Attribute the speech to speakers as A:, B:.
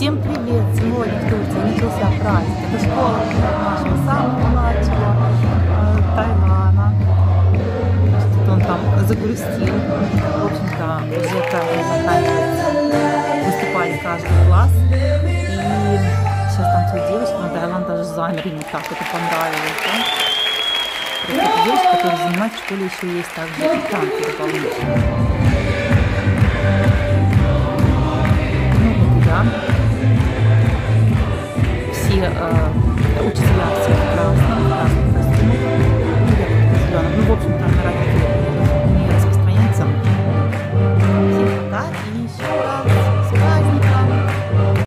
A: Всем привет! Сегодня в Турции начался праздник. Это школа нашего самого младшего Тайлана. Тут он там загрустил. В общем-то, уже праздник заканчивается. Выступали каждый класс. И сейчас танцует девочка, но Тайлан даже замер, ему так это понравилось. Да? Просто девочка, которая занимается в школе, еще есть также и танцы дополнительные. Все